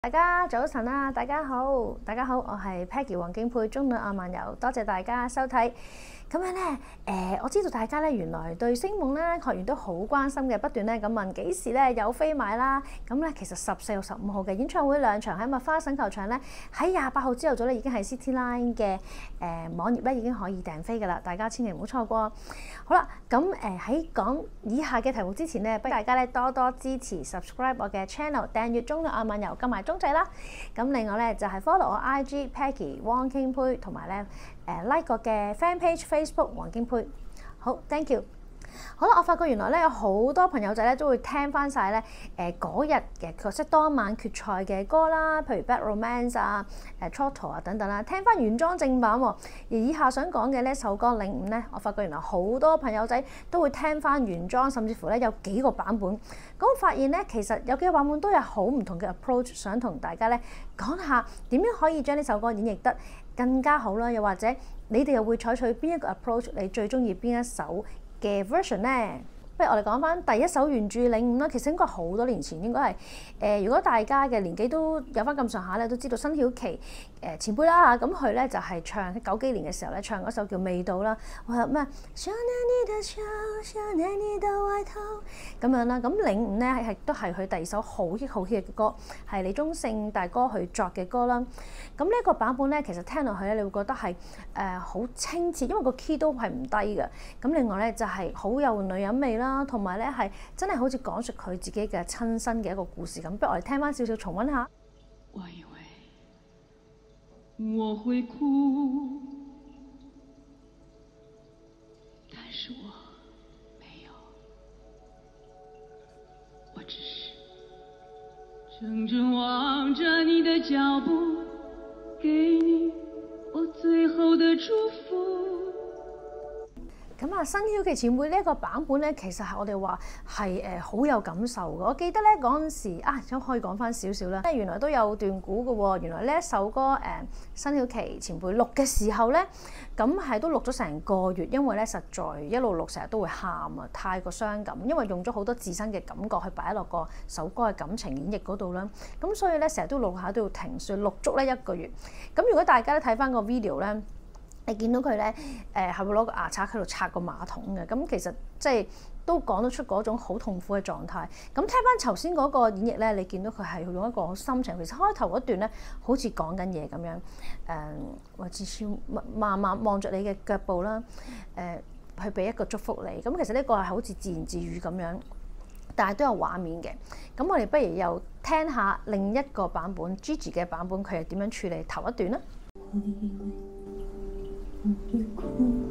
大家早晨啊！大家好，我係 Peggy 黃敬佩，中女愛漫遊，多謝大家收睇。咁樣咧，我知道大家咧原來對星夢咧學員都好關心嘅，不斷咧咁問幾時咧有飛買啦。咁咧其實14號、15號嘅演唱會兩場喺麥花臣球場咧，喺28號朝頭早咧已經係 City Line 嘅網頁咧已經可以訂飛㗎啦，大家千祈唔好錯過。好啦，咁喺講以下嘅題目之前咧，不如大家咧多多支持 subscribe 我嘅 channel， 訂閱中女愛漫遊，撳埋鐘仔啦。咁另外咧就係 follow 我 IG Peggy 汪敬佩，同埋咧like 我嘅 fan page Facebook 黃敬佩。好 ，thank you。好啦，我發覺原來咧有好多朋友仔咧都會聽翻晒咧嗰日嘅即係當晚決賽嘅歌啦，譬如 Bad Romance 啊、Trotto 啊等等啦，聽翻原裝正版喎。而以下想講嘅呢首歌領悟咧，我發覺原來好多朋友仔都會聽翻原裝，甚至乎咧有幾個版本。咁我發現咧其實有幾個版本都有好唔同嘅 approach， 想同大家咧講下點樣可以將呢首歌演繹得更加好啦，又或者你哋又會採取邊一個 approach， 你最中意邊一首嘅 version 咧？不如我哋講翻第一首原著領悟啦。其實應該好多年前，應該係如果大家嘅年紀都有翻咁上下咧，都知道辛曉琪前輩啦嚇，咁佢咧就係唱喺90幾年嘅時候咧，唱嗰首叫《味道》啦。我話咩？想念你的笑，想念你的外套咁樣啦。咁領悟咧都係佢第二首好 hit 嘅歌，係李宗盛大哥去作嘅歌啦。咁呢一個版本咧，其實聽落去咧，你會覺得係好清澈，因為個 key 都係唔低嘅。咁另外咧就係好有女人味啦，同埋咧係真係好似講述佢自己嘅親身嘅一個故事咁。不如我哋聽翻少少重溫下。 我以為我會哭，但是我沒有，我只是怔怔望着你的腳步，給你我最後的祝福。 咁啊，辛曉琪前輩呢一個版本咧，其實係我哋話係好有感受嘅。我記得咧嗰陣時啊，可以講翻少少啦。原來都有段故嘅喎。原來呢一首歌辛曉琪前輩錄嘅時候咧，咁係都錄咗成個月，因為咧實在一路錄成日都會喊啊，太過傷感，因為用咗好多自身嘅感覺去擺落個首歌嘅感情演繹嗰度啦。咁所以咧成日都錄下都要停，所以錄足咧1個月。咁如果大家咧睇翻個 video 咧，你見到佢咧係會攞個牙刷喺度刷個馬桶嘅，咁其實即係都講得出嗰種好痛苦嘅狀態。咁聽翻頭先嗰個演繹咧，你見到佢係用一個好心情。其實開頭嗰段咧好似講緊嘢咁樣，或至少慢慢望着你嘅腳步啦，去俾一個祝福你。咁其實呢個係好似自言自語咁樣，但係都有畫面嘅。咁我哋不如又聽下另一個版本 Gigi 嘅版本，佢係點樣處理頭一段啦。 我會哭，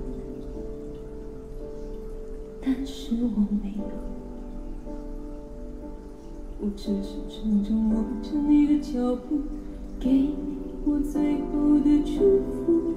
但是我沒有，我只是怔怔望着你的腳步，給你我最後的祝福。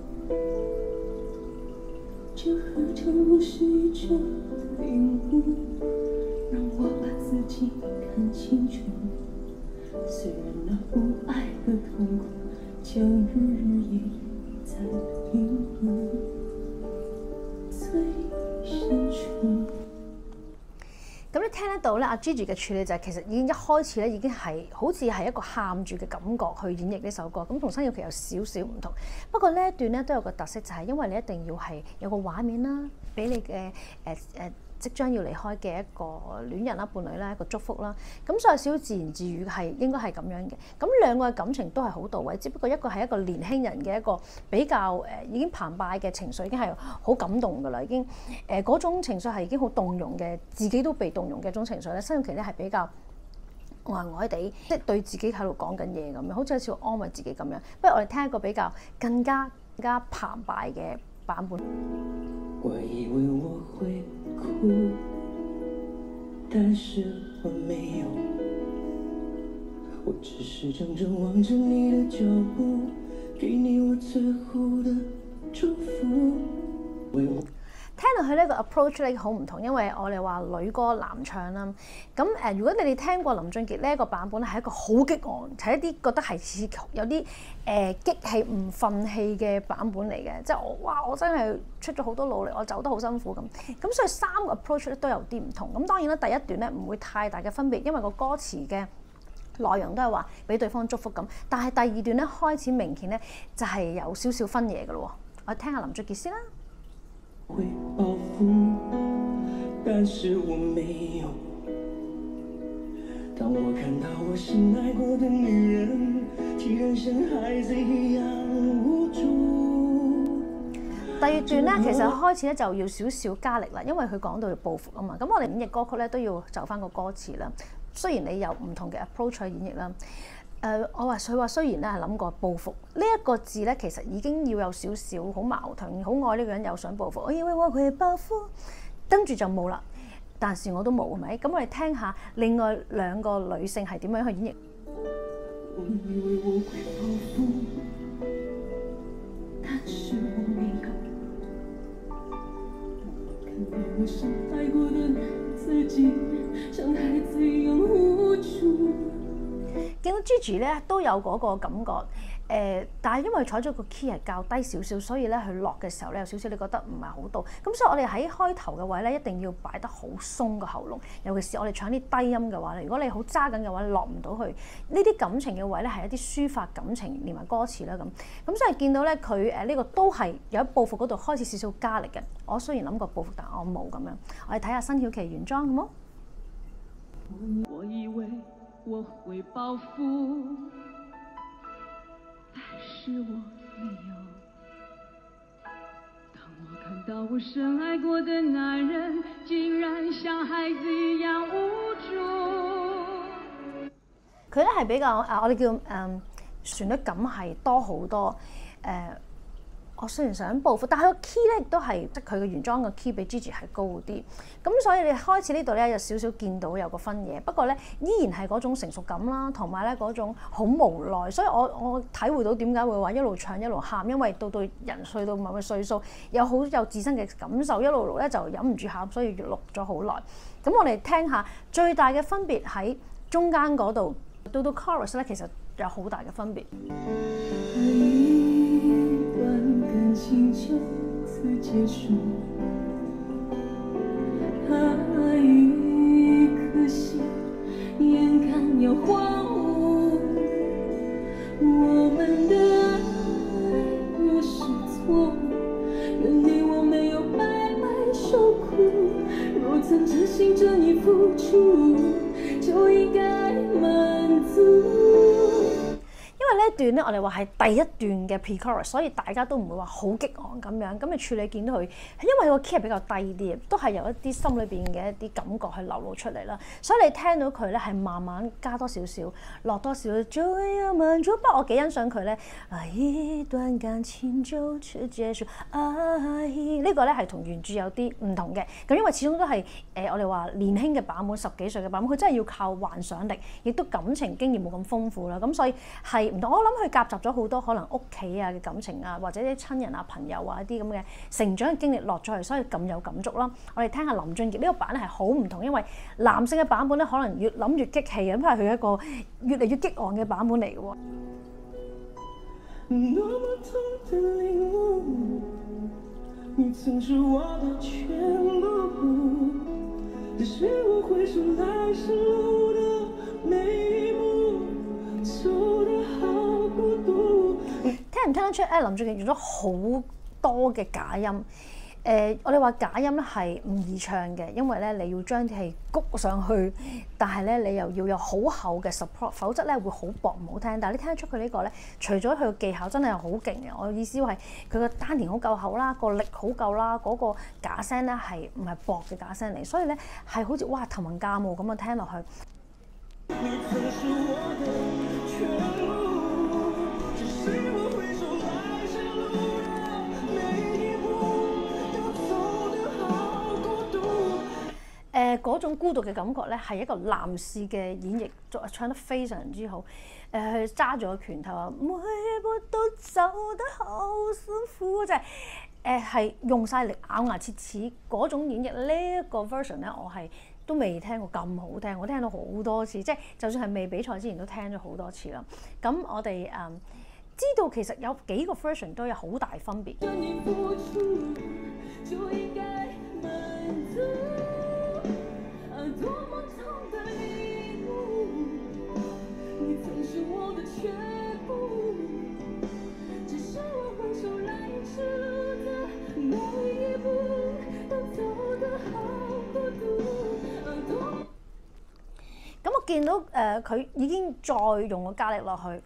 這何嘗不是一種領悟，讓我把自己看清楚。雖然那無愛和痛苦將日日夜夜在靈魂最深處。 咁你聽得到咧，阿 Gigi 嘅處理就係其實已經一開始咧已經係好似係一個喊住嘅感覺去演繹呢首歌，咁同辛曉琪有少少唔同。不過呢一段咧都有個特色，就係因為你一定要係有個畫面啦，俾你嘅即將要離開嘅一個戀人啦、伴侶啦、一個祝福啦，咁所以少少自言自語係應該係咁樣嘅。咁兩個嘅感情都係好到位，只不過一個係一個年輕人嘅一個比較已經澎湃嘅情緒，已經係好感動㗎啦，已經嗰種情緒係已經好動容嘅，自己都被動容嘅一種情緒咧。辛曉琪咧係比較呆地，即係對自己喺度講緊嘢咁樣，好似安慰自己咁樣。不如我哋聽一個比較更加澎湃嘅版本。 我以為我會哭，但是我沒有，我只是怔怔望着你的腳步，給你我最後的祝福。 聽落去呢個 approach 咧好唔同，因為我哋話女歌男唱啦。咁如果你哋聽過林俊傑呢一個版本咧，係一個好激昂，係一啲覺得係似有啲激氣唔憤氣嘅版本嚟嘅，即係我真係出咗好多努力，我走得好辛苦咁。咁所以3個 approach 咧都有啲唔同。咁當然啦，第一段咧唔會太大嘅分別，因為個歌詞嘅內容都係話俾對方祝福咁。但係第二段咧開始明顯咧就係有少少分嘢嘅咯。我聽下林俊傑先啦。 會報復，但是我沒有。當我看到我深愛過的女人，竟然像孩子一樣無助。 第二段咧，其實開始咧就要少少加力啦，因為佢講到要報復啊嘛。咁我哋演繹歌曲咧都要就翻個歌詞啦。雖然你有唔同嘅 approach 去演繹啦。佢話雖然咧係諗過報復呢一個字咧，其實已經要有少少好矛盾，好愛呢個人又想報復，我以為我會報復，跟住就冇啦。但是我都冇，係咪？咁我哋聽下另外兩個女性係點樣去演繹。 我以為我會報復，但是我沒有。看到我深愛過的自己，像孩子一樣無助。 見到 Gigi 咧都有嗰個感覺，但係因為採咗個 key 係較低少少，所以咧佢落嘅時候咧有少少你覺得唔係好到，咁所以我哋喺開頭嘅位咧一定要擺得好鬆個喉嚨，尤其是我哋唱啲低音嘅話咧，如果你好揸緊嘅話，落唔到去呢啲感情嘅位咧係一啲抒發感情連埋歌詞啦咁所以見到咧佢呢個都係有一報復嗰度開始少少加力嘅。我雖然諗過報復，但我冇咁樣。我哋睇下新曉琪原裝好冇？ 我以為我會報復，但是我沒有。當我看到我深愛過的男人，竟然像孩子一樣無助。 佢咧係比較我哋叫旋律感係多好多我雖然想報復，但係個 key 咧亦都係即係佢嘅原裝嘅 key 比 Gigi 係高啲，咁所以你開始呢度咧有少少見到有個分野，不過咧依然係嗰種成熟感啦，同埋咧嗰種好無奈，所以我體會到點解會話一路唱一路喊，因為到人歲到某個歲數，有自身嘅感受，一路咧就忍唔住喊，所以錄咗好耐。咁我哋聽下最大嘅分別喺中間嗰度，到 chorus 咧其實有好大嘅分別。 感情就此結束，愛一顆心眼看要荒蕪，我們的愛若是錯誤，願你我沒有白白受苦，若曾真心真意付出，就應該滿足。 因為呢一段咧，我哋話係第一段嘅 pre-chorus， 所以大家都唔會話好激昂咁樣。咁你處理見到佢，因為個 key 係比較低啲，都係由一啲心裏邊嘅一啲感覺去流露出嚟啦。所以你聽到佢咧係慢慢加多少少，落多少少，就要滿足。不過我幾欣賞佢咧，一段感情就此結束，呢個咧係同原著有啲唔同嘅。咁因為始終都係我哋話年輕嘅版本，10幾歲嘅版本，佢真係要靠幻想力，亦都感情經驗冇咁豐富啦。咁所以係唔同。我諗佢夾雜咗好多可能屋企啊嘅感情啊，或者啲親人啊、朋友啊一啲咁嘅成長嘅經歷落咗去，所以咁有感觸啦。我哋聽下林俊傑呢個版咧係好唔同，因為男性嘅版本咧可能越諗越激氣嘅，咁係佢一個越嚟越激昂嘅版本嚟嘅喎。聽唔聽得出咧？林俊傑用咗好多嘅假音。我哋話假音咧係唔易唱嘅，因為咧你要將啲氣谷上去，但係咧你又要有好厚嘅 support， 否則咧會好薄唔好聽。但係你聽得出佢呢個咧，除咗佢嘅技巧真係好勁嘅，我意思係佢個丹田好夠厚啦，個力好夠啦，嗰個假聲咧係唔係薄嘅假聲嚟，所以咧係好似哇騰雲駕霧咁樣聽落去。嗰種孤獨嘅感覺咧，係一個男士嘅演繹，唱得非常之好。佢揸住個拳頭啊，每一步都走得好辛苦，即係用晒力咬牙切齒嗰種演繹。呢一個 version 咧，我係都未聽過咁好聽，我聽到好多次，即係就算係未比賽之前都聽咗好多次啦。咁我哋知道其實有幾個 version 都有好大分別。 見到佢已經再用個加力落去。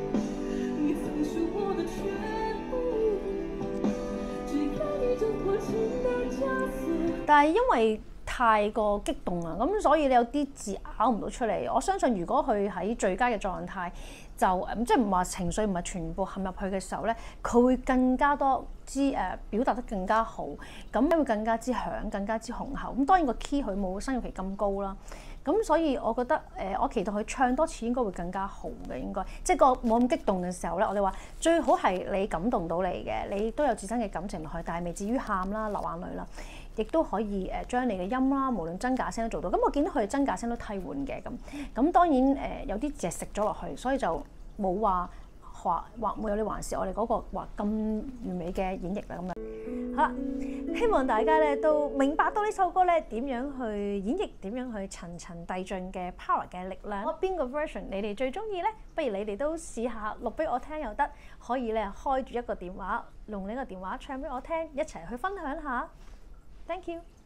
但係因為太過激動啦，咁所以你有啲字咬唔到出嚟。我相信如果佢喺最佳嘅狀態，就即係唔話情緒唔係全部陷入去嘅時候咧，佢會更加多表達得更加好，咁會更加之響，更加之雄厚。咁當然個 key 佢冇新玉琪咁高啦。咁所以我覺得我期待佢唱多次應該會更加好嘅，應該即係個冇咁激動嘅時候咧，我哋話最好係你感動到你嘅，你都有自身嘅感情落去，但係未至於喊啦、流眼淚啦，亦都可以將你嘅音啦，無論真假聲都做到。咁我見到佢真假聲都替換嘅咁當然有啲字食咗落去，所以就冇話冇有你還是我哋嗰個話咁完美嘅演繹啦咁樣。好啦，希望大家咧都明白到呢首歌咧點樣去演繹，點樣去層層遞進嘅 power 嘅力量。邊個 version 你哋最中意咧？不如你哋都試下錄俾我聽又得，可以咧開住一個電話，用呢個電話唱俾我聽，一齊去分享下。Thank you。